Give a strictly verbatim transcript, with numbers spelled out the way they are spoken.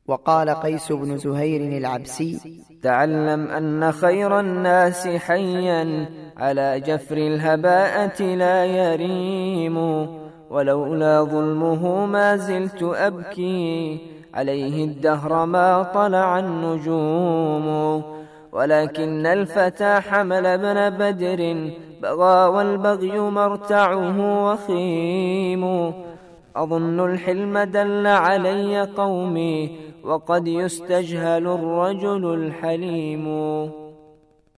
وقال قيس بن زهير العبسي: تعلم أن خير الناس حيا على جفر الهباءة لا يريم، ولولا ظلمه ما زلت أبكي عليه الدهر ما طلع النجوم. ولكن الفتى حمل ابن بدر بغى والبغي مرتعه وخيم. أظن الحلم دل علي قومي وقد يستجهل الرجل الحليم.